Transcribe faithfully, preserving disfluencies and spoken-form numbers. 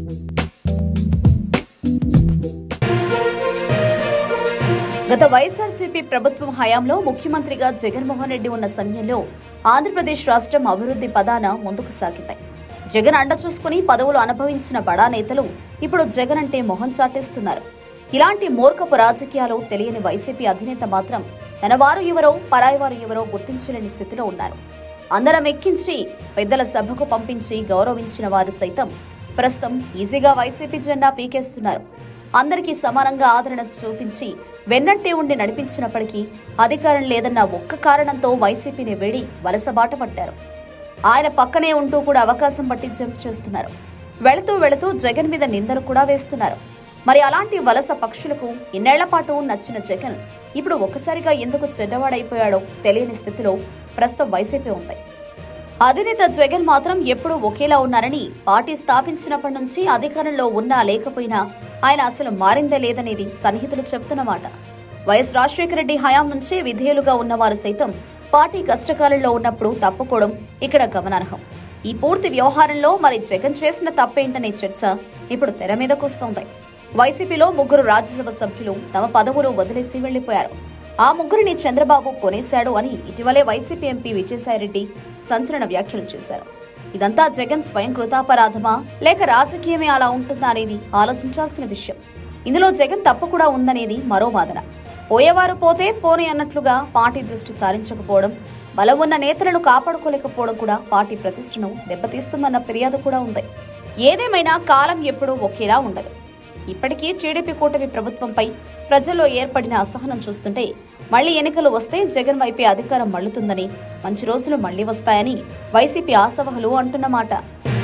గత వైఎస్ఆర్సీపీ ప్రభుత్వం హయాంలో ముఖ్యమంత్రిగా జగన్మోహన్ రెడ్డి ఉన్న సమయంలో ఆంధ్రప్రదేశ్ రాష్ట్రం అభివృద్ధి పదాన ముందుకు సాగింది. జగన్ అండ చూసుకుని పదవులు అనుభవించిన బడా నేతలు ఇప్పుడు జగన్ అంటే మొహం చాటేస్తున్నారు. ఇలాంటి మూర్ఖపు రాజకీయాలు తెలియని వైసీపీ అధినేత మాత్రం తన వారు ఎవరో పరాయి వారు ఎవరో గుర్తించలేని స్థితిలో ఉన్నారు. అందరం ఎక్కించి పెద్దల సభకు పంపించి గౌరవించిన వారు సైతం ప్రస్తుతం ఈజీగా వైసీపీ జెండా పీకేస్తున్నారు. అందరికీ సమానంగా ఆదరణ చూపించి వెన్నంటే ఉండి నడిపించినప్పటికీ అధికారం లేదన్న ఒక్క కారణంతో వైసీపీని వేడి వలసబాట పట్టారు. ఆయన పక్కనే ఉంటూ కూడా అవకాశం బట్టి జంప్ చేస్తున్నారు. వెళుతూ వెళుతూ జగన్ మీద నిందలు కూడా వేస్తున్నారు. మరి అలాంటి వలస పక్షులకు ఇన్నేళ్ల పాటు నచ్చిన జగన్ ఇప్పుడు ఒక్కసారిగా ఎందుకు చెడ్డవాడైపోయాడో తెలియని స్థితిలో ప్రస్తుతం వైసీపీ ఉంది. అధినేత జగన్ మాత్రం ఎప్పుడూ ఒకేలా ఉన్నారని, పార్టీ స్థాపించినప్పటి నుంచి అధికారంలో ఉన్నా లేకపోయినా ఆయన అసలు మారిందే లేదనేది సన్నిహితులు చెబుతున్నమాట. వైఎస్ రాజశేఖర రెడ్డి హయాం నుంచే విధేయులుగా ఉన్నవారు సైతం పార్టీ కష్టకాలంలో ఉన్నప్పుడు తప్పుకోవడం ఇక్కడ గమనార్హం. ఈ పూర్తి వ్యవహారంలో మరి జగన్ చేసిన తప్పేంటనే చర్చ ఇప్పుడు తెర మీదకొస్తోంది. వైసీపీలో ముగ్గురు రాజ్యసభ సభ్యులు తమ పదవులు వదిలేసి వెళ్లిపోయారు. ఆ ముగ్గురిని చంద్రబాబు కొనేశాడు అని ఇటీవలే వైసీపీ ఎంపీ విజయసాయిరెడ్డి సంచలన వ్యాఖ్యలు చేశారు. ఇదంతా జగన్ స్వయం కృతాపరాధమా లేక రాజకీయమే అలా ఉంటుందా అనేది ఆలోచించాల్సిన విషయం. ఇందులో జగన్ తప్పు కూడా ఉందనేది మరో వాదన. పోయేవారు పోతే పోనీ అన్నట్లుగా పార్టీ దృష్టి సారించకపోవడం, బలం ఉన్న నేతలను కాపాడుకోలేకపోవడం కూడా పార్టీ ప్రతిష్టను దెబ్బతీస్తుందన్న ఫిర్యాదు కూడా ఉంది. ఏదేమైనా కాలం ఎప్పుడూ ఒకేలా ఉండదు. ఇప్పటికీ టీడీపీ కూటమి ప్రభుత్వంపై ప్రజల్లో ఏర్పడిన అసహనం చూస్తుంటే మళ్లీ ఎన్నికలు వస్తే జగన్ వైపే అధికారం మళ్లుతుందని, మంచి రోజులు మళ్లీ వస్తాయని వైసీపీ ఆశావహులు అంటున్నమాట.